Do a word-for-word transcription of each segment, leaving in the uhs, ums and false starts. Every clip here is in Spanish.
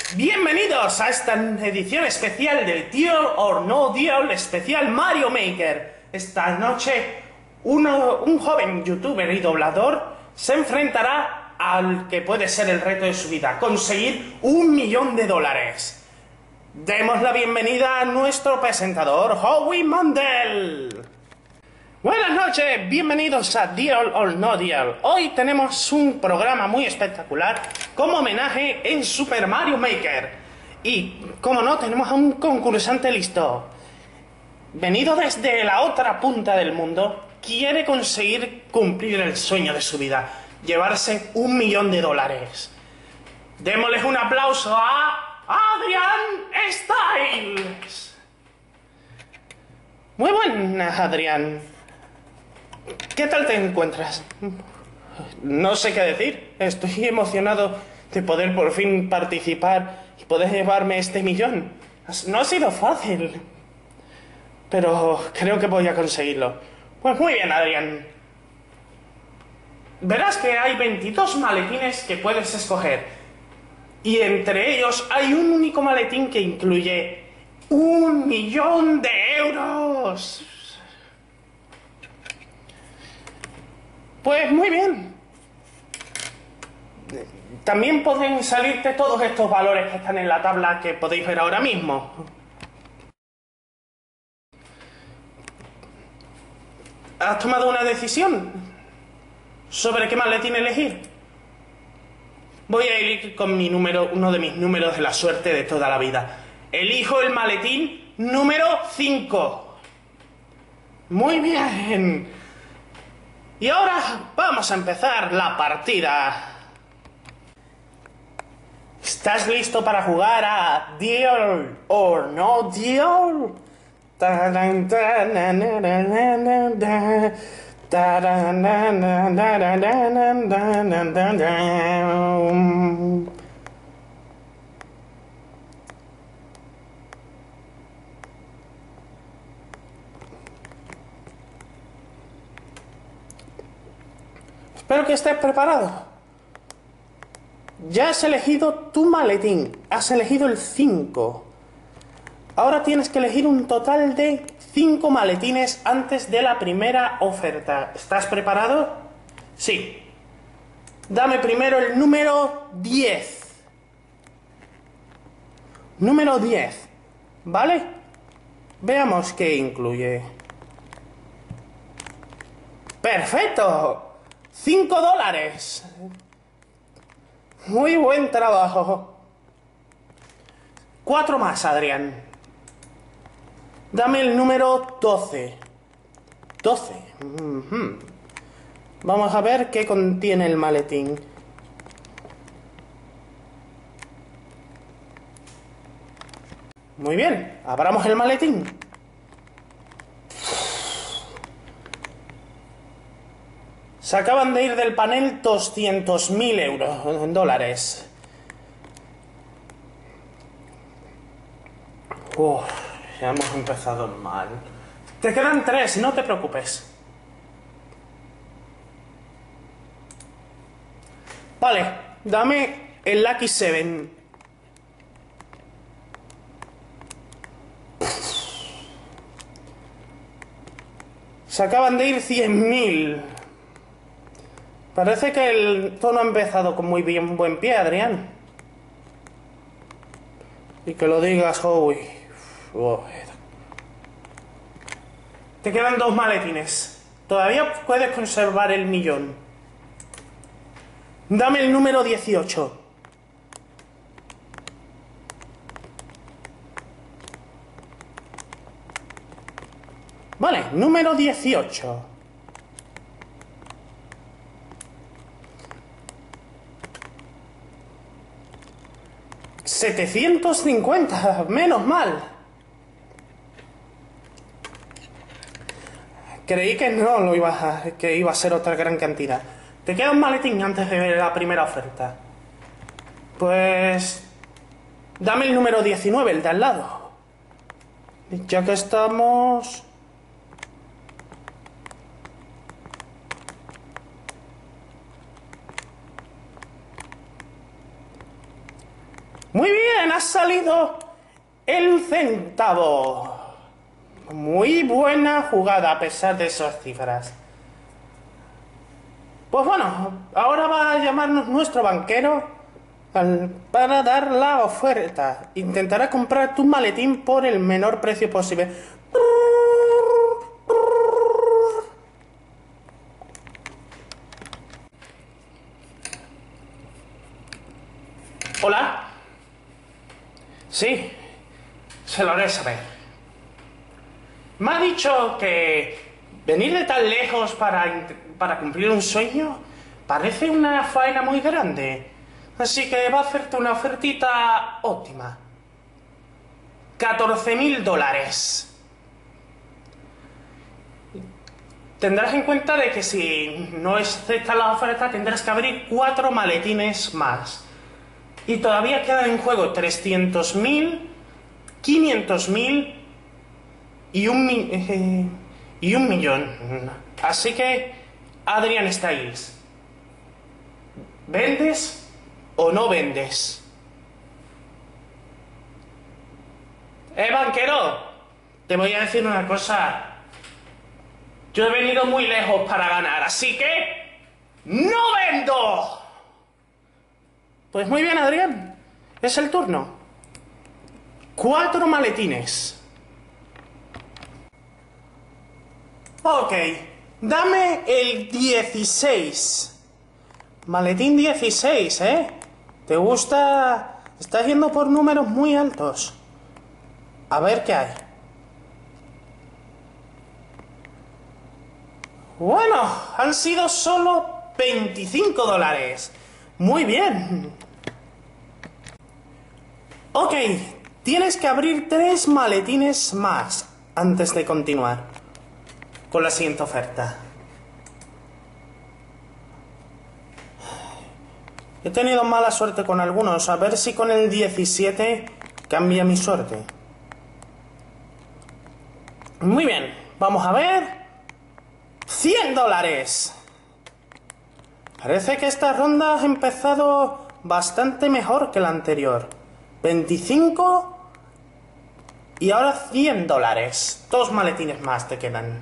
Bienvenidos a esta edición especial del Deal or No Deal especial Mario Maker. Esta noche uno, un joven youtuber y doblador se enfrentará al que puede ser el reto de su vida, conseguir un millón de dólares. Demos la bienvenida a nuestro presentador, Howie Mandel. Buenas noches, bienvenidos a Deal or No Deal. Hoy tenemos un programa muy espectacular como homenaje en Super Mario Maker. Y, como no, tenemos a un concursante listo. Venido desde la otra punta del mundo, quiere conseguir cumplir el sueño de su vida, llevarse un millón de dólares. Démosles un aplauso a Adrian Styles. Muy buenas, Adrián. ¿Qué tal te encuentras? No sé qué decir. Estoy emocionado de poder por fin participar y poder llevarme este millón. No ha sido fácil, pero creo que voy a conseguirlo. Pues muy bien, Adrián. Verás que hay veintidós maletines que puedes escoger. Y entre ellos hay un único maletín que incluye un millón de euros. Pues muy bien. También pueden salirte todos estos valores que están en la tabla que podéis ver ahora mismo. ¿Has tomado una decisión sobre qué maletín elegir? Voy a ir con mi número, uno de mis números de la suerte de toda la vida. Elijo el maletín número cinco. Muy bien. Y ahora vamos a empezar la partida. ¿Estás listo para jugar a Deal or No Deal? Espero que estés preparado. Ya has elegido tu maletín. Has elegido el cinco. Ahora tienes que elegir un total de cinco maletines antes de la primera oferta. ¿Estás preparado? Sí. Dame primero el número diez. Número diez. ¿Vale? Veamos qué incluye. ¡Perfecto! ¡Cinco dólares! Muy buen trabajo. Cuatro más, Adrián. Dame el número doce. doce. Uh-huh. Vamos a ver qué contiene el maletín. Muy bien, abramos el maletín. Se acaban de ir del panel doscientos mil euros, en dólares. Uf, ya hemos empezado mal. Te quedan tres, no te preocupes. Vale, dame el Lucky Seven. Se acaban de ir cien mil. Parece que el tono ha empezado con muy bien buen pie, Adrián. Y que lo digas, Howie. Oh. Te quedan dos maletines. Todavía puedes conservar el millón. Dame el número dieciocho. Vale, número dieciocho. setecientos cincuenta, menos mal. Creí que no lo iba a, que iba a ser otra gran cantidad. Te queda un maletín antes de ver la primera oferta. Pues dame el número diecinueve, el de al lado. Ya que estamos... Muy bien, ha salido el centavo. Muy buena jugada a pesar de esas cifras. Pues bueno, ahora va a llamarnos nuestro banquero al, para dar la oferta. Intentará comprar tu maletín por el menor precio posible. ¿Hola? Sí, se lo haré saber. Me ha dicho que venir de tan lejos para, para cumplir un sueño parece una faena muy grande. Así que va a hacerte una ofertita óptima. catorce mil dólares. Tendrás en cuenta de que si no aceptas la oferta tendrás que abrir cuatro maletines más. Y todavía quedan en juego trescientos mil, quinientos mil y un, eh, y un millón. Así que, Adrian Styles, ¿vendes o no vendes? Eh, banquero, te voy a decir una cosa. Yo he venido muy lejos para ganar, así que ¡no vendo! Pues muy bien, Adrián. Es el turno. Cuatro maletines. Ok. Dame el dieciséis. Maletín dieciséis, ¿eh? ¿Te gusta? Estás yendo por números muy altos. A ver qué hay. Bueno, han sido solo veinticinco dólares. Muy bien. Ok, tienes que abrir tres maletines más antes de continuar con la siguiente oferta. He tenido mala suerte con algunos, a ver si con el diecisiete cambia mi suerte. Muy bien, vamos a ver. cien dólares. Parece que esta ronda ha empezado bastante mejor que la anterior. veinticinco y ahora cien dólares. Dos maletines más te quedan.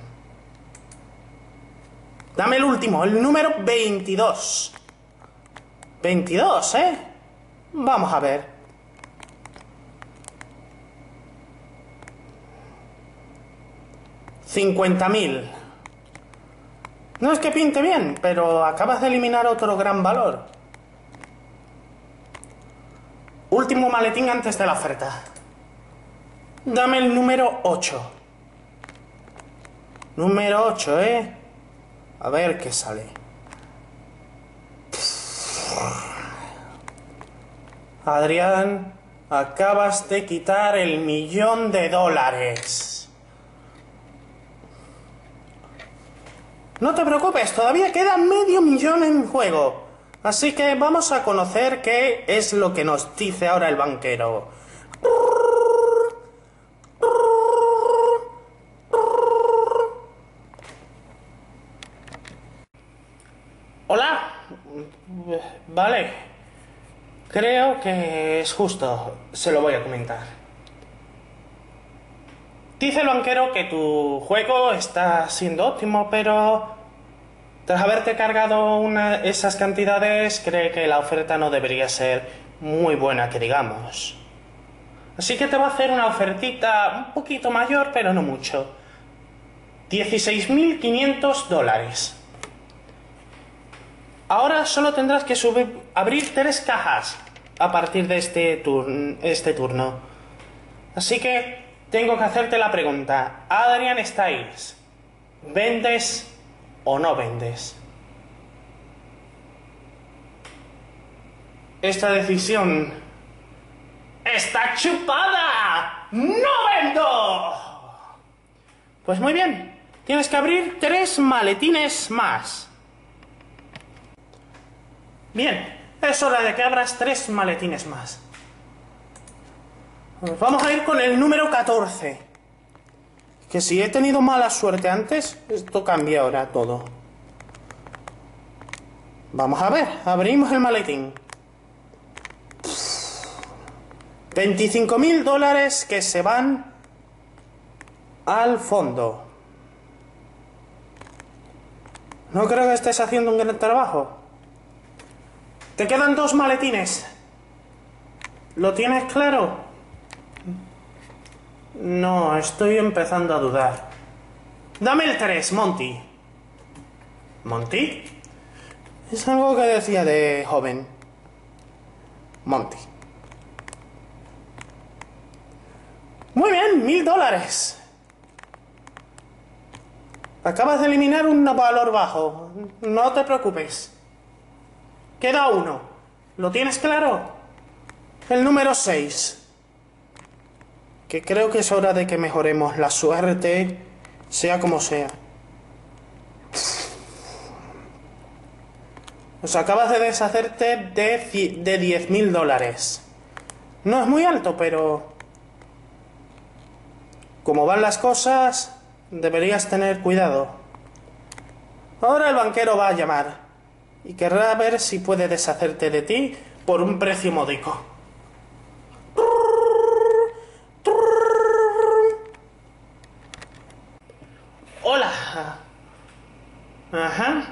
Dame el último, el número veintidós. veintidós, ¿eh? Vamos a ver. cincuenta mil. No es que pinte bien, pero acabas de eliminar otro gran valor. Último maletín antes de la oferta. Dame el número ocho. Número ocho, ¿eh? A ver qué sale. Adrián, acabas de quitar el millón de dólares. No te preocupes, todavía queda medio millón en juego. Así que vamos a conocer qué es lo que nos dice ahora el banquero. Hola. Vale. Creo que es justo. Se lo voy a comentar. Dice el banquero que tu juego está siendo óptimo, pero tras haberte cargado una, esas cantidades, cree que la oferta no debería ser muy buena, que digamos. Así que te va a hacer una ofertita un poquito mayor, pero no mucho. dieciséis mil quinientos dólares. Ahora solo tendrás que subir, abrir tres cajas a partir de este, turn, este turno. Así que tengo que hacerte la pregunta. Adrian Styles, ¿vendes o no vendes? Esta decisión está chupada. ¡No vendo! Pues muy bien. Tienes que abrir tres maletines más. Bien, es hora de que abras tres maletines más. Vamos a ir con el número catorce. Que si he tenido mala suerte antes, esto cambia ahora todo. Vamos a ver, abrimos el maletín. veinticinco mil dólares que se van al fondo. No creo que estés haciendo un gran trabajo. Te quedan dos maletines. ¿Lo tienes claro? No, estoy empezando a dudar. Dame el tres, Monty. ¿Monty? Es algo que decía de joven. Monty. Muy bien, mil dólares. Acabas de eliminar un valor bajo. No te preocupes. Queda uno. ¿Lo tienes claro? El número seis. Que creo que es hora de que mejoremos la suerte, sea como sea. Pues acabas de deshacerte de, de diez mil dólares. No es muy alto, pero... como van las cosas, deberías tener cuidado. Ahora el banquero va a llamar y querrá ver si puede deshacerte de ti por un precio módico. Hola. Ajá.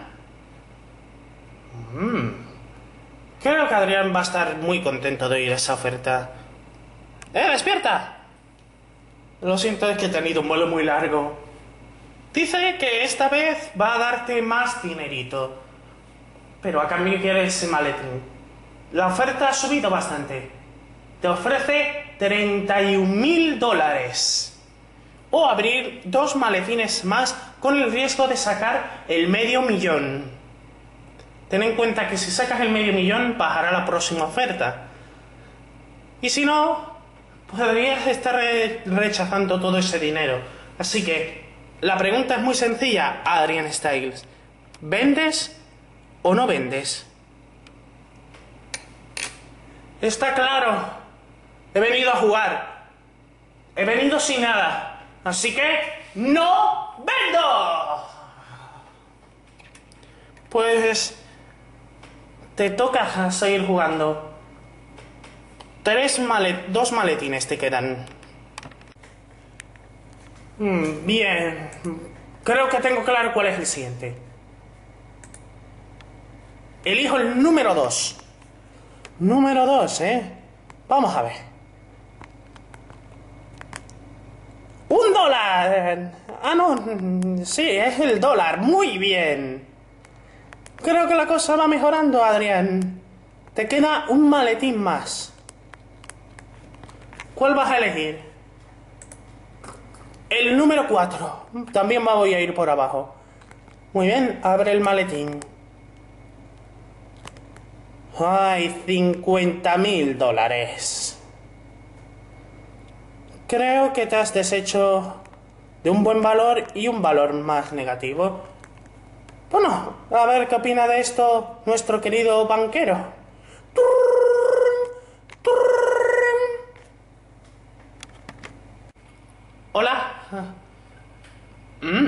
Mm. Creo que Adrián va a estar muy contento de oír esa oferta. ¡Eh, despierta! Lo siento, es que he tenido un vuelo muy largo. Dice que esta vez va a darte más dinerito, pero a cambio quiere ese maletín. La oferta ha subido bastante. Te ofrece treinta y un mil dólares. O abrir dos maletines más con el riesgo de sacar el medio millón. Ten en cuenta que si sacas el medio millón bajará la próxima oferta. Y si no, podrías estar re- rechazando todo ese dinero. Así que la pregunta es muy sencilla, Adrian Styles. ¿Vendes o no vendes? Está claro. He venido a jugar. He venido sin nada. Así que ¡no vendo! Pues te toca seguir jugando. Tres malet dos maletines te quedan. Mm, bien. Creo que tengo claro cuál es el siguiente. Elijo el número dos. Número dos, ¿eh? Vamos a ver. ¡Un dólar! Ah, no. Sí, es el dólar. Muy bien. Creo que la cosa va mejorando, Adrián. Te queda un maletín más. ¿Cuál vas a elegir? El número cuatro. También me voy a ir por abajo. Muy bien, abre el maletín. ¡Ay, cincuenta mil dólares! Creo que te has deshecho de un buen valor y un valor más negativo. Bueno, a ver qué opina de esto nuestro querido banquero. Hola. Mm.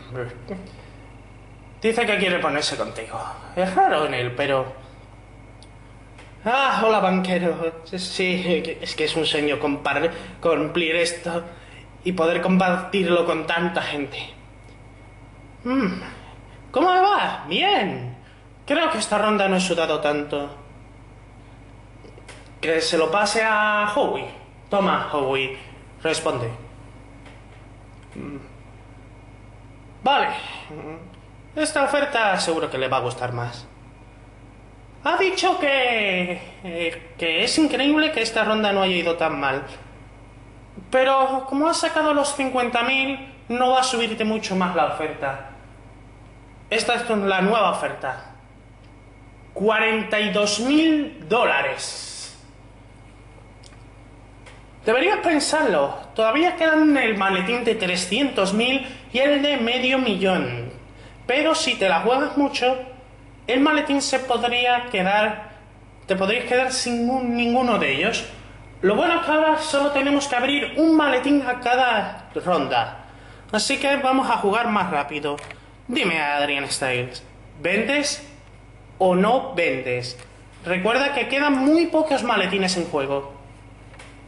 Dice que quiere ponerse contigo. Es raro en él, pero... Ah, hola banquero. Sí, es que es un sueño cumplir esto y poder compartirlo con tanta gente. Mm. ¿Cómo me va? Bien. Creo que esta ronda no he sudado tanto. Que se lo pase a Howie. Toma, Howie. Responde. Mm. Vale. Esta oferta seguro que le va a gustar más. Ha dicho que, eh, que es increíble que esta ronda no haya ido tan mal. Pero como has sacado los cincuenta mil, no va a subirte mucho más la oferta. Esta es la nueva oferta. cuarenta y dos mil dólares. Deberías pensarlo. Todavía quedan el maletín de trescientos mil y el de medio millón. Pero si te la juegas mucho, el maletín se podría quedar... Te podrías quedar sin un, ninguno de ellos. Lo bueno es que ahora solo tenemos que abrir un maletín a cada ronda. Así que vamos a jugar más rápido. Dime, Adrian Styles, ¿vendes o no vendes? Recuerda que quedan muy pocos maletines en juego.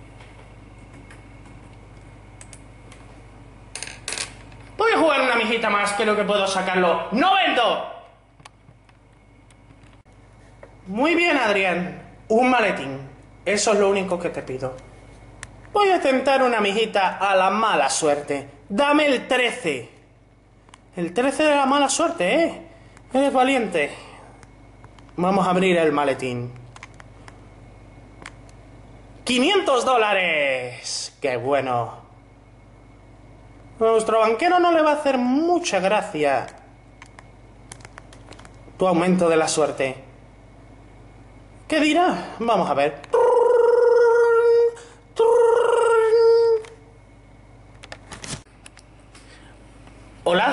mijita más, creo que puedo sacarlo. ¡No vendo! Muy bien, Adrián. Un maletín. Eso es lo único que te pido. Voy a tentar una mijita a la mala suerte. Dame el trece. El trece de la mala suerte, ¿eh? Eres valiente. Vamos a abrir el maletín. ¡quinientos dólares! ¡Qué bueno! A nuestro banquero no le va a hacer mucha gracia tu aumento de la suerte. ¿Qué dirá? Vamos a ver. ¿Hola?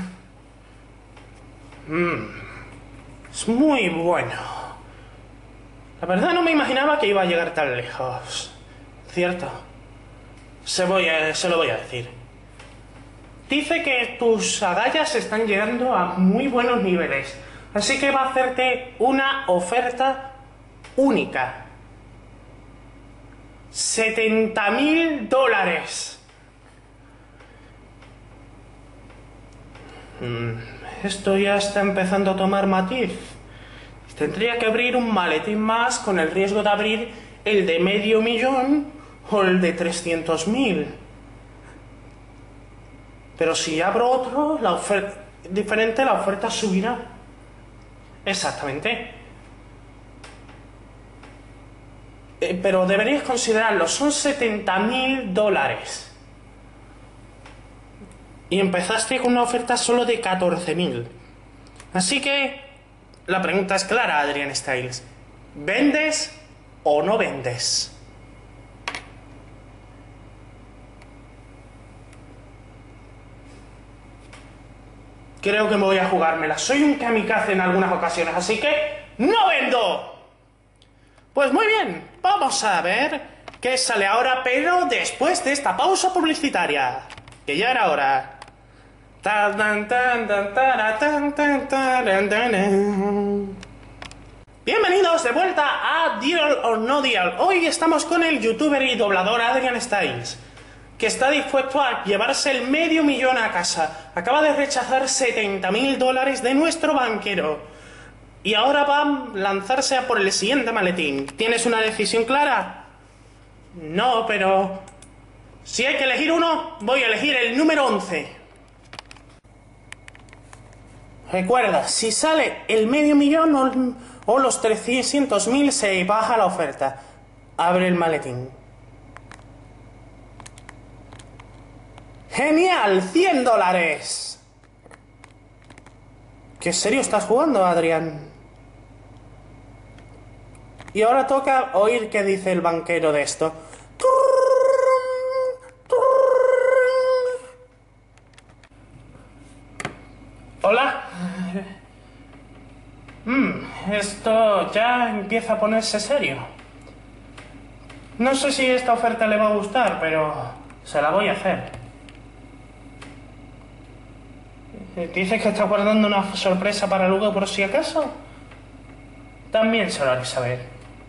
Mm, es muy bueno. La verdad no me imaginaba que iba a llegar tan lejos. ¿Cierto? Se, voy a, se lo voy a decir. Dice que tus agallas están llegando a muy buenos niveles. Así que va a hacerte una oferta única. setenta mil dólares. Esto ya está empezando a tomar matiz. Tendría que abrir un maletín más con el riesgo de abrir el de medio millón o el de trescientos mil. Pero si abro otro, la oferta diferente, la oferta subirá. Exactamente. Eh, pero deberías considerarlo, son setenta mil dólares. Y empezaste con una oferta solo de catorce mil. Así que la pregunta es clara, Adrian Styles. ¿Vendes o no vendes? Creo que me voy a jugármela. Soy un kamikaze en algunas ocasiones, así que ¡no vendo! Pues muy bien, vamos a ver qué sale ahora, pero después de esta pausa publicitaria, que ya era hora. Bienvenidos de vuelta a Deal or No Deal. Hoy estamos con el youtuber y doblador Adrian Styles, que está dispuesto a llevarse el medio millón a casa. Acaba de rechazar setenta mil dólares de nuestro banquero y ahora va a lanzarse a por el siguiente maletín. ¿Tienes una decisión clara? No, pero si hay que elegir uno, voy a elegir el número once. Recuerda, si sale el medio millón o, o los trescientos mil, se baja la oferta. Abre el maletín. ¡Genial! ¡cien dólares! ¿Qué serio estás jugando, Adrián? Y ahora toca oír qué dice el banquero de esto. ¿Hola? Mm, esto ya empieza a ponerse serio. No sé si esta oferta le va a gustar, pero se la voy a hacer. ¿Dices que está guardando una sorpresa para luego por si acaso? También se lo haré saber.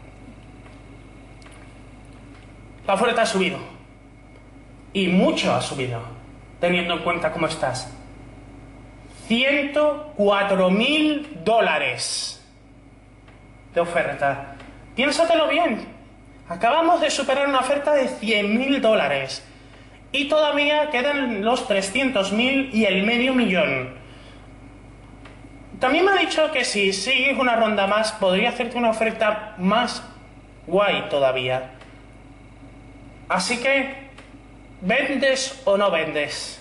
La oferta ha subido. Y mucho ha subido, teniendo en cuenta cómo estás. ciento cuatro mil dólares de oferta. Piénsatelo bien. Acabamos de superar una oferta de cien mil dólares. Y todavía quedan los trescientos mil y el medio millón. También me ha dicho que si sigues una ronda más, podría hacerte una oferta más guay todavía. Así que, ¿vendes o no vendes?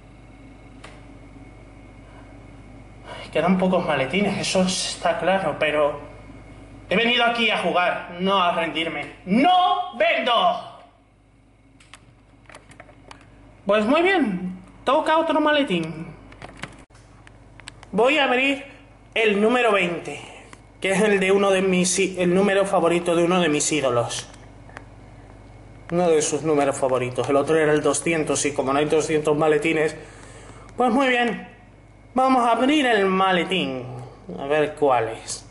Quedan pocos maletines, eso está claro, pero he venido aquí a jugar, no a rendirme. ¡No vendo! Pues muy bien, toca otro maletín. Voy a abrir el número veinte, que es el de uno de mis el número favorito de uno de mis ídolos. Uno de sus números favoritos. El otro era el doscientos y como no hay doscientos maletines, pues muy bien. Vamos a abrir el maletín. A ver cuál es.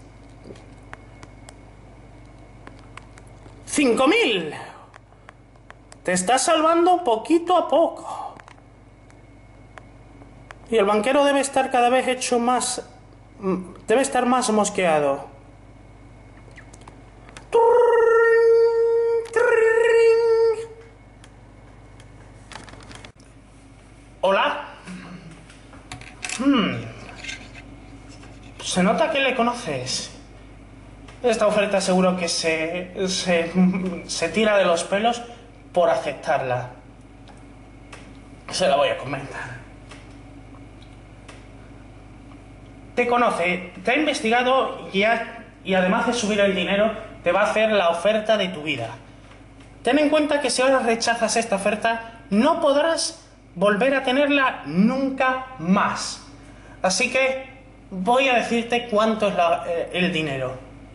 ¡Cinco mil! Te estás salvando poquito a poco. Y el banquero debe estar cada vez hecho más... debe estar más mosqueado. ¿Hola? Hmm. Se nota que le conoces. Esta oferta seguro que se, se, se tira de los pelos por aceptarla. Se la voy a comentar. Te conoce, te ha investigado y, ha, y además de subir el dinero, te va a hacer la oferta de tu vida. Ten en cuenta que si ahora rechazas esta oferta, no podrás volver a tenerla nunca más. Así que voy a decirte cuánto es la, eh, el dinero.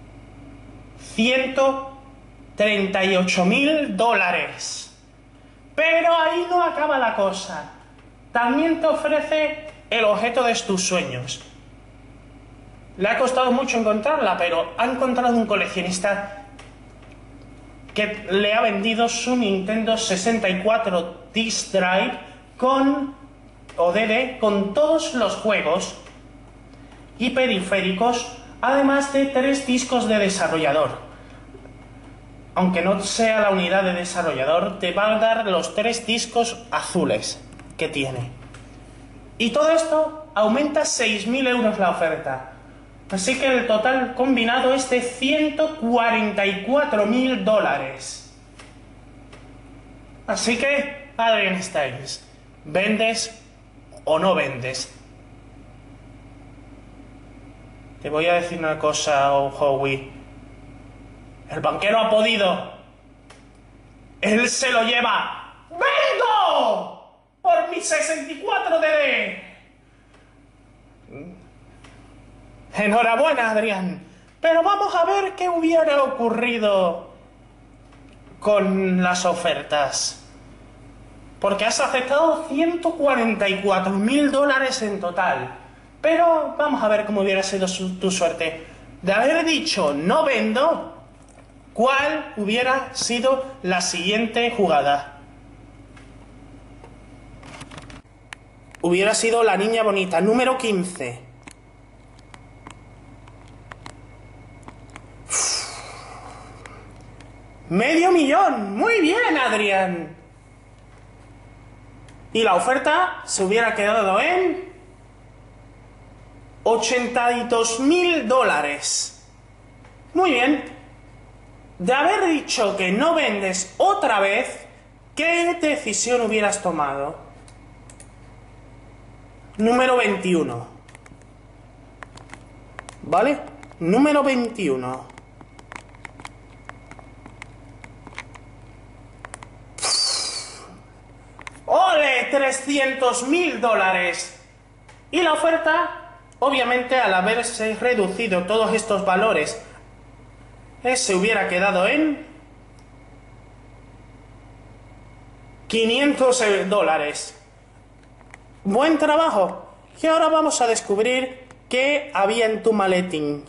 ciento treinta y ocho mil dólares. Pero ahí no acaba la cosa. También te ofrece el objeto de tus sueños. Le ha costado mucho encontrarla, pero ha encontrado un coleccionista que le ha vendido su Nintendo sesenta y cuatro Disk Drive con, o D D, con todos los juegos y periféricos, además de tres discos de desarrollador. Aunque no sea la unidad de desarrollador, te va a dar los tres discos azules que tiene. Y todo esto aumenta seis mil euros la oferta. Así que el total combinado es de ciento cuarenta y cuatro mil dólares. Así que, Adrian Styles, ¿vendes o no vendes? Te voy a decir una cosa, oh, Howie. El banquero ha podido. Él se lo lleva. ¡Vendo! Por mi sesenta y cuatro D D. Enhorabuena, Adrián. Pero vamos a ver qué hubiera ocurrido con las ofertas. Porque has aceptado ciento cuarenta y cuatro mil dólares en total. Pero vamos a ver cómo hubiera sido su, tu suerte. De haber dicho no vendo, ¿cuál hubiera sido la siguiente jugada? Hubiera sido la niña bonita, número quince. ¡Medio millón! ¡Muy bien, Adrián! Y la oferta se hubiera quedado en ochenta y dos mil dólares. Muy bien. De haber dicho que no vendes otra vez, ¿qué decisión hubieras tomado? Número veintiuno. ¿Vale? Número veintiuno. ¡Ole! trescientos mil dólares. Y la oferta, obviamente, al haberse reducido todos estos valores, eh, se hubiera quedado en quinientos dólares. Buen trabajo. Y ahora vamos a descubrir qué había en tu maletín.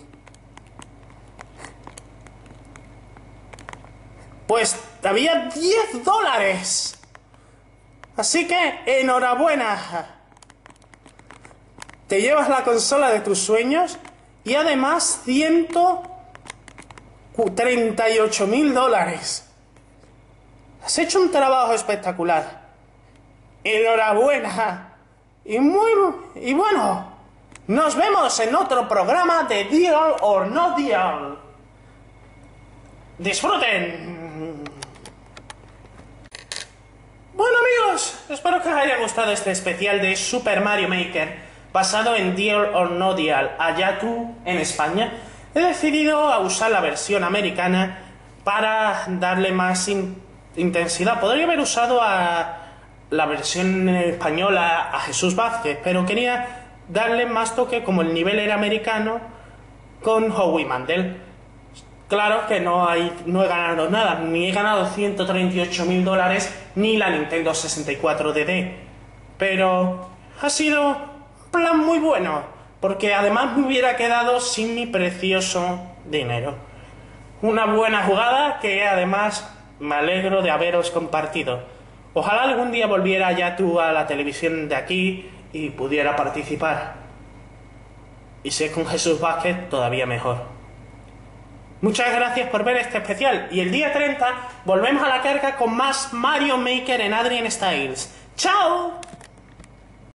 Pues había diez dólares. Así que, enhorabuena. Te llevas la consola de tus sueños y además ciento treinta y ocho mil dólares. Has hecho un trabajo espectacular. Enhorabuena. Y muy, y bueno, nos vemos en otro programa de Deal or No Deal. Disfruten. Bueno, amigos, espero que os haya gustado este especial de Super Mario Maker basado en Deal or No Deal. Allá tú, en España, he decidido usar la versión americana para darle más in intensidad. Podría haber usado a la versión española a Jesús Vázquez, pero quería darle más toque, como el nivel era americano, con Howie Mandel. Claro que no, hay, no he ganado nada, ni he ganado ciento treinta y ocho mil dólares, ni la Nintendo sesenta y cuatro D D. Pero ha sido un plan muy bueno, porque además me hubiera quedado sin mi precioso dinero. Una buena jugada que además me alegro de haberos compartido. Ojalá algún día volviera ya tú a la televisión de aquí y pudiera participar. Y si es con Jesús Vázquez, todavía mejor. Muchas gracias por ver este especial, y el día treinta volvemos a la carga con más Mario Maker en Adrian Styles. ¡Chao!